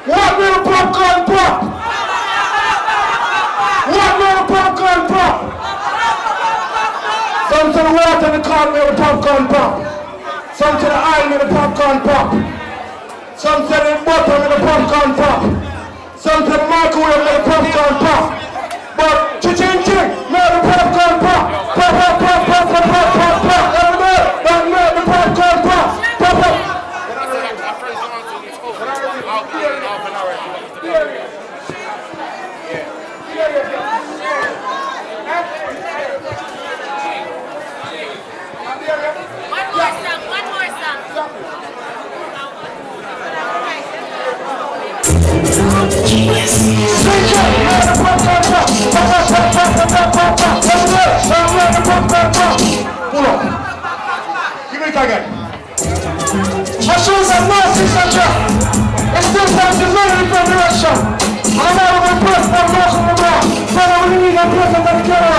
What little popcorn pop? What little popcorn pop? Some to the water in the car with the popcorn pop. Some to the oil with the popcorn pop. Some to the butter with the popcorn pop. Some to the microwave with the popcorn pop. But ching-ching, make the popcorn pop. Pop, pop, pop, pop, pop, pop, pop, pop. Every day, but make the popcorn pop. Pop, pop. One more song. Pull up. Give it again. My shoes are mercy, Sandra. It's still time to learn in different direction. And I'm out of my breath, I'm not on the bar. But I really need a breath on the camera.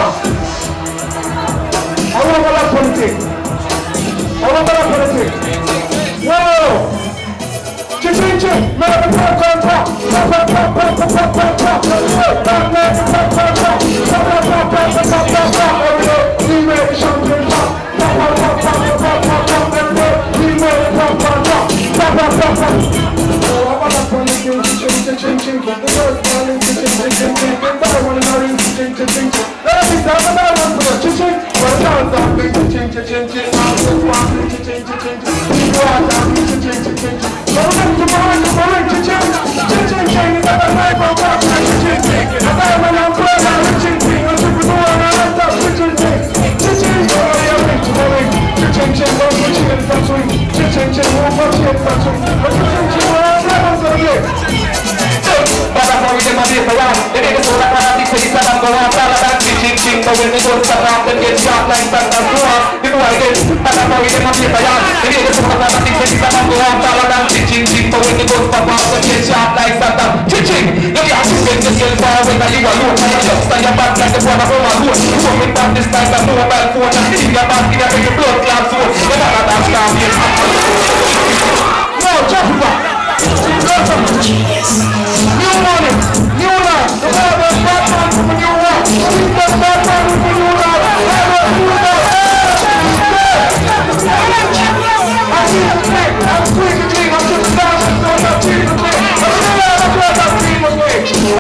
I want to laugh on the thing. I want to laugh on the thing. Whoa! Ching-ching, make the popcorn pop. Pop, pop, pop, pop, pop, pop, pop, pop. Pop, make the popcorn pop. Pop, pop, pop, pop, pop, pop, pop, pop. Every day, we make the champagne pop. Pop, pop, pop, pop, pop, pop, pop, pop. Every day, we make the popcorn pop. Pop, pop, pop, pop. Oh, I want to put it in. Ching-ching, the girls calling. Ching-ching, everybody want to know it. Ching-ching. Let me start with that one for the ching-ching. Well, dance on me. Ching-ching. I'm just walking. Ching-ching. You are dancing. Ching-ching. Come on, ching-ching. Ching-ching, you got a knife on top. Ching-ching. I got a man on fire. Ching-ching. I'm super cool and I like that. Ching-ching. Ching-ching. Ching-ching, don't put you in the swing. Ching-ching, won't put you in the swing. Ching-ching, won't never forget. Para for them and this around. They make us all that kind of thing. So this time I'm going to tell about ching-ching. But when they go to the round, they get shot like that. That's wrong. You know what it is. Para for them and this around. They make us all that kind of thing. So this time I'm going to tell about ching-ching. But when they go to the round, they get shot like that. Ching-ching. You can't just make yourself far away that you alone. And you just stand your back like the one of our alone. You won't make back this like a mobile phone. And in your back, you make your blood clot zone. You gotta dance down here. No, jump back. New morning.